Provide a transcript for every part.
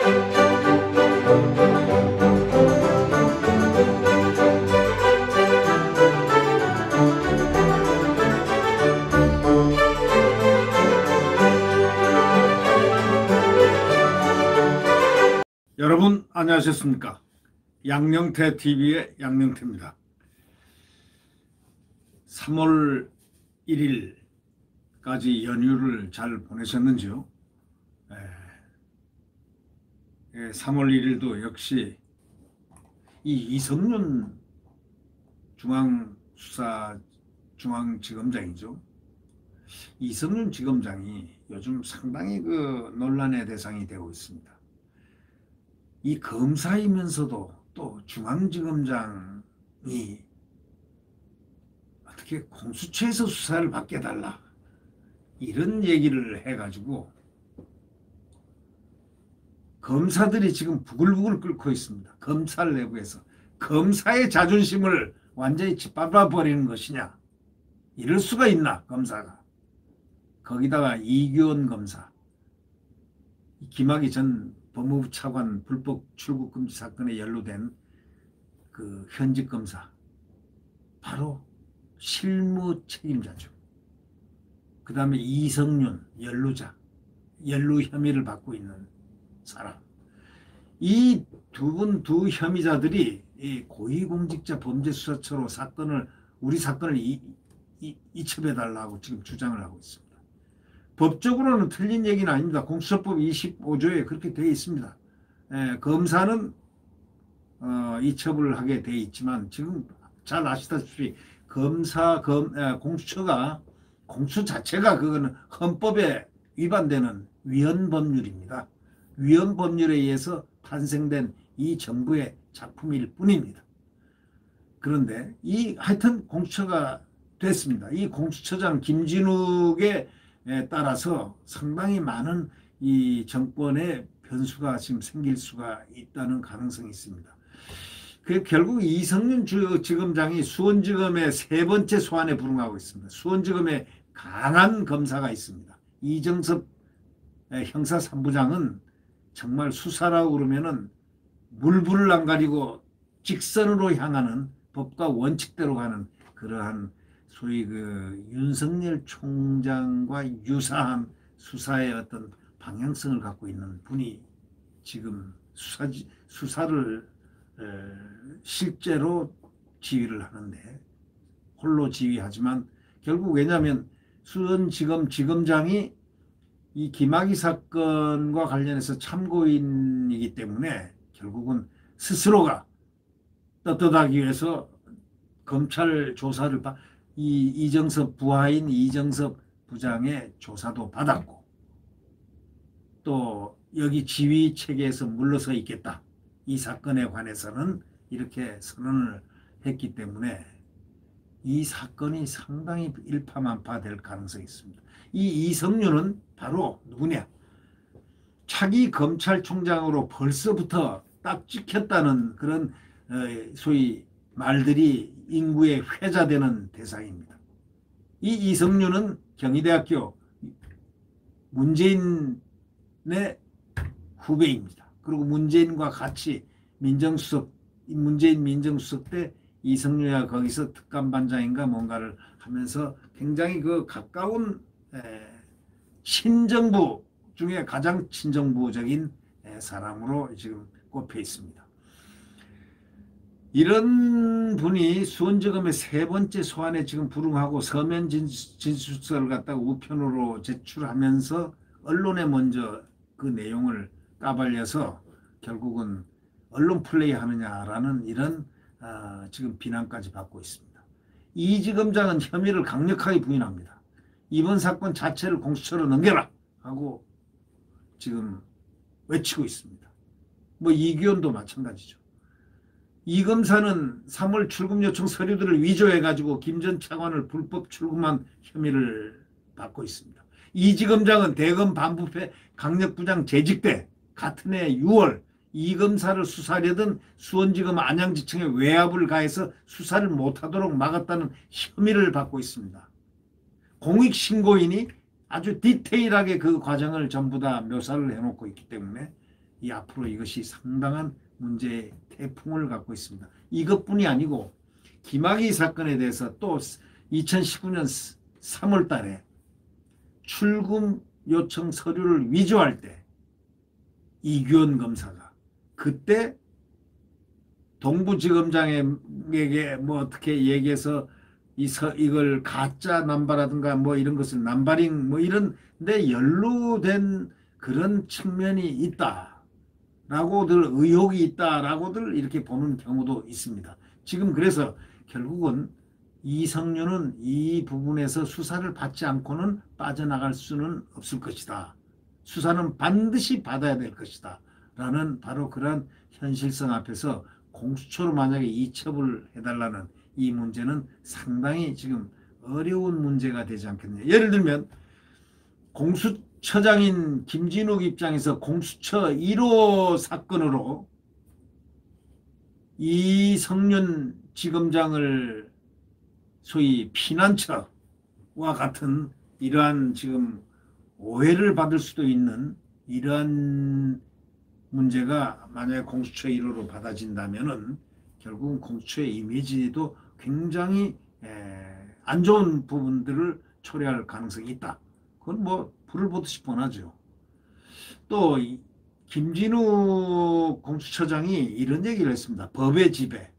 여러분 안녕하셨습니까? 양령태 TV의 양령태입니다. 3월 1일까지 연휴를 잘 보내셨는지요? 3월 1일도 역시 이 이성윤 중앙지검장이죠. 이성윤 지검장이 요즘 상당히 그 논란의 대상이 되고 있습니다. 이 검사이면서도 또 중앙지검장이 어떻게 공수처에서 수사를 받게 해달라 이런 얘기를 해가지고 검사들이 지금 부글부글 끓고 있습니다. 검찰 내부에서 검사의 자존심을 완전히 짓밟아 버리는 것이냐, 이럴 수가 있나 검사가. 거기다가 이규원 검사, 김학의 전 법무부 차관 불법 출국 금지 사건에 연루된 그 현직 검사, 바로 실무 책임자죠. 그 다음에 이성윤 연루자, 연루 혐의를 받고 있는 사람. 이 두 혐의자들이 이 고위공직자 범죄수사처로 우리 사건을 이첩해달라고 지금 주장을 하고 있습니다. 법적으로는 틀린 얘기는 아닙니다. 공수처법 25조에 그렇게 되어 있습니다. 검사는 이첩을 하게 되어 있지만 지금 잘 아시다시피 공수처 자체가 그거는 헌법에 위반되는 위헌법률입니다. 위헌법률에 의해서 탄생된 이 정부의 작품일 뿐입니다. 그런데 하여튼 공수처가 됐습니다. 이 공수처장 김진욱의 따라서 상당히 많은 이 정권의 변수가 지금 생길 수가 있다는 가능성이 있습니다. 결국 이성윤 지검장이 수원지검의 3번째 소환에 불응하고 있습니다. 수원지검에 강한 검사가 있습니다. 이정섭 형사 3부장은 정말 수사라고 그러면은 물불을 안 가리고 직선으로 향하는, 법과 원칙대로 가는 그러한 소위 그 윤석열 총장과 유사한 수사의 어떤 방향성을 갖고 있는 분이 지금 수사를 실제로 지휘를 하는데, 홀로 지휘하지만 결국 왜냐하면 수원지검 지검장이 이 김학의 사건과 관련해서 참고인이기 때문에 결국은 스스로가 떳떳하기 위해서 검찰 조사를 이정섭 부하인 이정섭 부장의 조사도 받았고, 또 여기 지휘 체계에서 물러서 있겠다, 이 사건에 관해서는 이렇게 선언을 했기 때문에 이 사건이 상당히 일파만파 될 가능성이 있습니다. 이 이성윤은 바로 누구냐, 차기 검찰총장으로 벌써부터 딱 찍혔다는 그런 소위 말들이 인구에 회자되는 대상입니다. 이 이성윤은 경희대학교 문재인의 후배입니다. 그리고 문재인과 같이 문재인 민정수석 때 이성윤이가 거기서 특감반장인가 뭔가를 하면서 굉장히 그 가까운 친정부 중에 가장 친정부적인 사람으로 지금 꼽혀 있습니다. 이런 분이 수원지검의 3번째 소환에 지금 불응하고 서면 진술서를 갖다가 우편으로 제출하면서 언론에 먼저 그 내용을 까발려서 결국은 언론 플레이 하느냐라는 이런 지금 비난까지 받고 있습니다. 이 지검장은 혐의를 강력하게 부인합니다. 이번 사건 자체를 공수처로 넘겨라 하고 지금 외치고 있습니다. 뭐 이규원도 마찬가지죠. 이 검사는 3월 출금 요청 서류들을 위조해가지고 김 전 차관을 불법 출금한 혐의를 받고 있습니다. 이 지검장은 대검 반부패 강력부장 재직 때 같은 해 6월 이 검사를 수사하려던 수원지검 안양지청에 외압을 가해서 수사를 못하도록 막았다는 혐의를 받고 있습니다. 공익신고인이 아주 디테일하게 그 과정을 전부 다 묘사를 해놓고 있기 때문에 이 앞으로 이것이 상당한 문제의 태풍을 갖고 있습니다. 이것뿐이 아니고 김학의 사건에 대해서 또 2019년 3월 달에 출금 요청 서류를 위조할 때 이규원 검사가 그때 동부지검장에게 뭐 어떻게 얘기해서 이걸 가짜 남바라든가 뭐 이런 것을 남바링 뭐 이런 데 연루된 그런 측면이 있다라고들 의혹이 있다라고들 이렇게 보는 경우도 있습니다. 지금 그래서 결국은 이성윤은 이 부분에서 수사를 받지 않고는 빠져나갈 수는 없을 것이다. 수사는 반드시 받아야 될 것이다. 라는 바로 그런 현실성 앞에서 공수처로 만약에 이첩을 해달라는 이 문제는 상당히 지금 어려운 문제가 되지 않겠느냐. 예를 들면 공수처장인 김진욱 입장에서 공수처 1호 사건으로 이성윤 지검장을 소위 피난처와 같은 이러한 지금 오해를 받을 수도 있는 이러한 문제가 만약에 공수처 1호로 받아진다면은 결국은 공수처의 이미지도 굉장히 안 좋은 부분들을 초래할 가능성이 있다. 그건 뭐 불을 보듯이 뻔하죠. 또 김진우 공수처장이 이런 얘기를 했습니다. 법의 지배,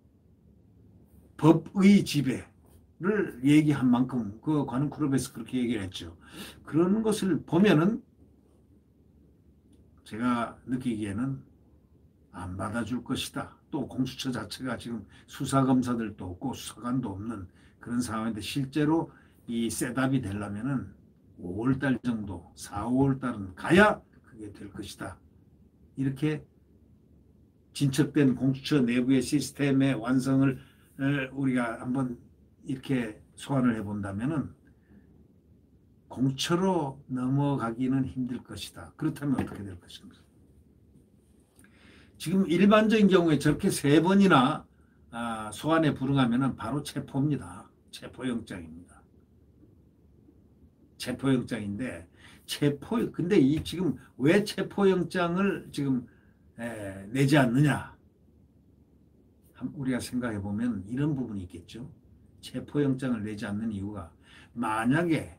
법의 지배를 얘기한 만큼 그 관훈클럽에서 그렇게 얘기를 했죠. 그런 것을 보면은 제가 느끼기에는 안 받아줄 것이다. 또 공수처 자체가 지금 수사검사들도 없고 수사관도 없는 그런 상황인데 실제로 이 셋업이 되려면은 5월달 정도, 4, 5월달은 가야 그게 될 것이다. 이렇게 진척된 공수처 내부의 시스템의 완성을 우리가 한번 이렇게 소환을 해본다면은 공처로 넘어가기는 힘들 것이다. 그렇다면 어떻게 될 것인가? 지금 일반적인 경우에 저렇게 3번이나 소환에 불응하면 바로 체포입니다. 체포영장입니다. 체포영장인데 근데 이 지금 왜 체포영장을 지금 내지 않느냐? 우리가 생각해 보면 이런 부분이 있겠죠. 체포영장을 내지 않는 이유가 만약에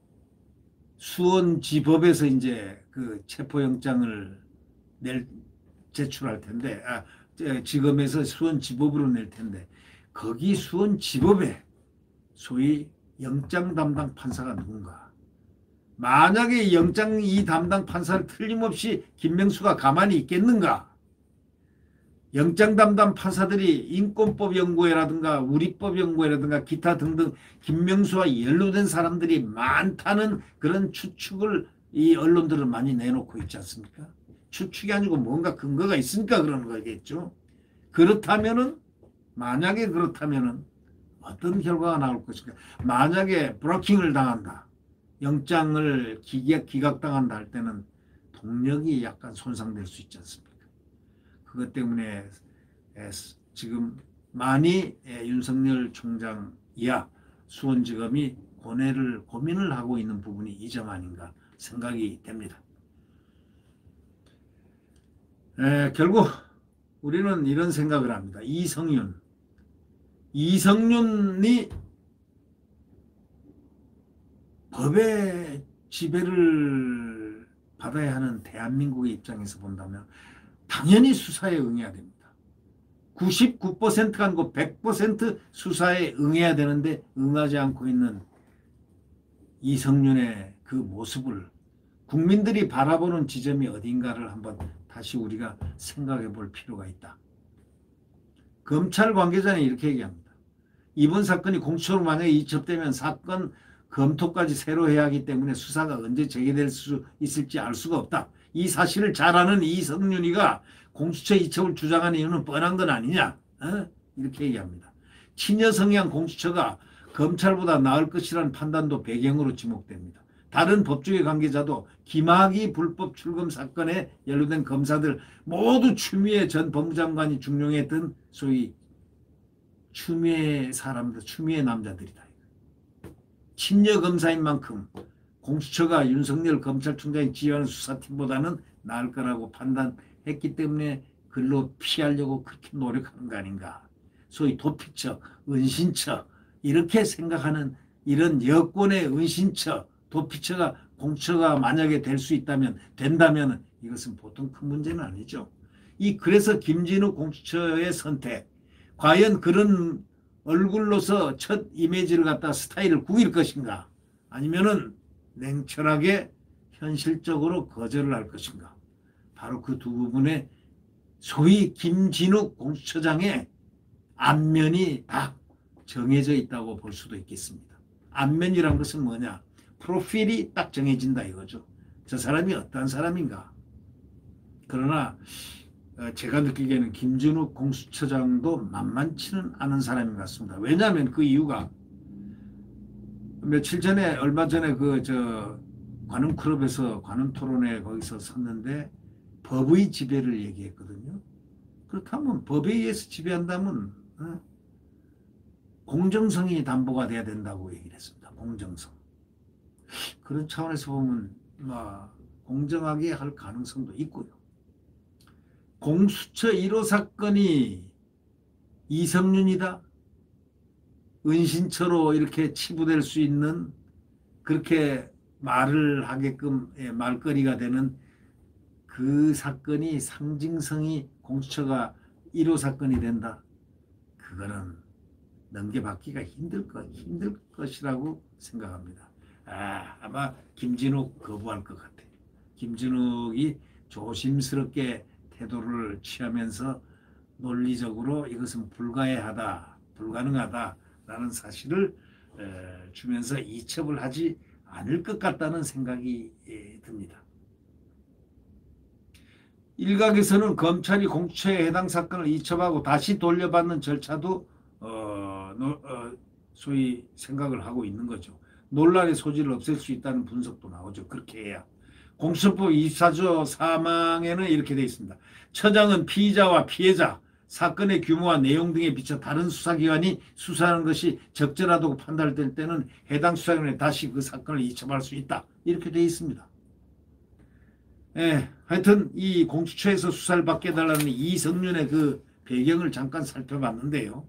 수원지법에서 이제 그 체포영장을 제출할 텐데, 지검에서 수원지법으로 낼 텐데, 거기 수원지법에 소위 영장 담당 판사가 누군가? 만약에 영장 이 담당 판사를 틀림없이 김명수가 가만히 있겠는가? 영장 담당 판사들이 인권법 연구회라든가 우리법 연구회라든가 기타 등등 김명수와 연루된 사람들이 많다는 그런 추측을 이 언론들은 많이 내놓고 있지 않습니까? 추측이 아니고 뭔가 근거가 있으니까 그러는 거겠죠. 그렇다면은 만약에 그렇다면은 어떤 결과가 나올 것인가? 만약에 브로킹을 당한다. 영장을 기각당한다 할 때는 동력이 약간 손상될 수 있지 않습니까? 그것 때문에 지금 많이 윤석열 총장 이하 수원지검이 고민을 하고 있는 부분이 이 점 아닌가 생각이 됩니다. 결국 우리는 이런 생각을 합니다. 이성윤이 법의 지배를 받아야 하는 대한민국의 입장에서 본다면 당연히 수사에 응해야 됩니다. 99%가 아니고 100% 수사에 응해야 되는데 응하지 않고 있는 이성윤의 그 모습을 국민들이 바라보는 지점이 어딘가를 한번 다시 우리가 생각해 볼 필요가 있다. 검찰 관계자는 이렇게 얘기합니다. 이번 사건이 공수처로 만약에 이첩되면 사건 검토까지 새로 해야 하기 때문에 수사가 언제 재개될 수 있을지 알 수가 없다. 이 사실을 잘 아는 이성윤이가 공수처 이첩을 주장하는 이유는 뻔한 건 아니냐? 이렇게 얘기합니다. 친여 성향 공수처가 검찰보다 나을 것이라는 판단도 배경으로 지목됩니다. 다른 법조계 관계자도 김학의 불법 출금 사건에 연루된 검사들 모두 추미애 전 법무장관이 중용했던 소위 추미애 사람들, 추미애 남자들이다. 친여 검사인 만큼 공수처가 윤석열 검찰총장이 지휘하는 수사팀보다는 나을 거라고 판단했기 때문에 글로 피하려고 그렇게 노력하는 거 아닌가. 소위 도피처, 은신처 이렇게 생각하는 이런 여권의 은신처, 도피처가 공처가 만약에 될 수 있다면 된다면 이것은 보통 큰 문제는 아니죠. 그래서 김진욱 공수처의 선택, 과연 그런 얼굴로서 첫 이미지를 갖다 스타일을 구길 것인가, 아니면은 냉철하게 현실적으로 거절을 할 것인가. 바로 그 두 부분에 소위 김진욱 공수처장의 안면이 딱 정해져 있다고 볼 수도 있겠습니다. 안면이란 것은 뭐냐? 프로필이 딱 정해진다 이거죠. 저 사람이 어떤 사람인가. 그러나 제가 느끼기에는 김진욱 공수처장도 만만치는 않은 사람인 것 같습니다. 왜냐하면 그 이유가 며칠 전에 얼마 전에 관훈 클럽에서 관훈 토론회 거기서 섰는데 법의 지배를 얘기했거든요. 그렇다면 법에 의해서 지배한다면 공정성이 담보가 돼야 된다고 얘기를 했습니다. 공정성. 그런 차원에서 보면 공정하게 할 가능성도 있고요. 공수처 1호 사건이 이성윤이다, 은신처로 이렇게 치부될 수 있는, 그렇게 말을 하게끔 말거리가 되는 그 사건이 상징성이 공수처가 1호 사건이 된다. 그거는 넘겨받기가 힘들 것이라고 생각합니다. 아마 김진욱 거부할 것 같아요. 김진욱이 조심스럽게 태도를 취하면서 논리적으로 이것은 불가능하다라는 사실을 주면서 이첩을 하지 않을 것 같다는 생각이 듭니다. 일각에서는 검찰이 공수처에 해당 사건을 이첩하고 다시 돌려받는 절차도 소위 생각을 하고 있는 거죠. 논란의 소지를 없앨 수 있다는 분석도 나오죠. 그렇게 해야. 공수처법 24조 4항에는 이렇게 되어 있습니다. 처장은 피의자와 피해자, 사건의 규모와 내용 등에 비춰 다른 수사기관이 수사하는 것이 적절하다고 판단될 때는 해당 수사기관에 다시 그 사건을 이첩할 수 있다. 이렇게 되어 있습니다. 하여튼 이 공수처에서 수사를 받게 해달라는 이성윤의 그 배경을 잠깐 살펴봤는데요.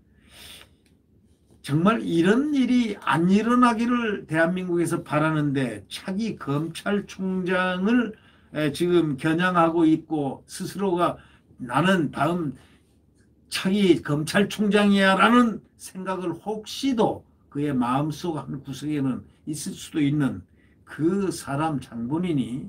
정말 이런 일이 안 일어나기를 대한민국에서 바라는데 차기 검찰총장을 지금 겨냥하고 있고 스스로가 나는 다음 차기 검찰총장이야 라는 생각을 혹시도 그의 마음속 한 구석에는 있을 수도 있는 그 사람 장본인이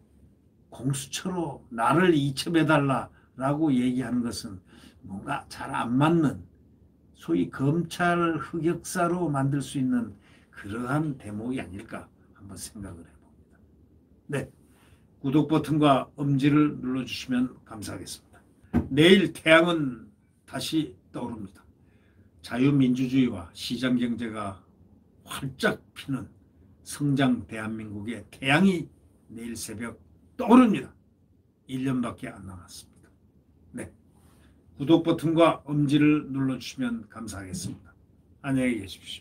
공수처로 나를 이첩해달라라고 얘기하는 것은 뭔가 잘 안 맞는, 소위 검찰 흑역사로 만들 수 있는 그러한 대목이 아닐까 한번 생각을 해봅니다. 네, 구독 버튼과 엄지를 눌러주시면 감사하겠습니다. 내일 태양은 다시 떠오릅니다. 자유민주주의와 시장경제가 활짝 피는 성장 대한민국의 태양이 내일 새벽 떠오릅니다. 1년밖에 안 남았습니다. 네, 구독 버튼과 엄지를 눌러주시면 감사하겠습니다. 안녕히 계십시오.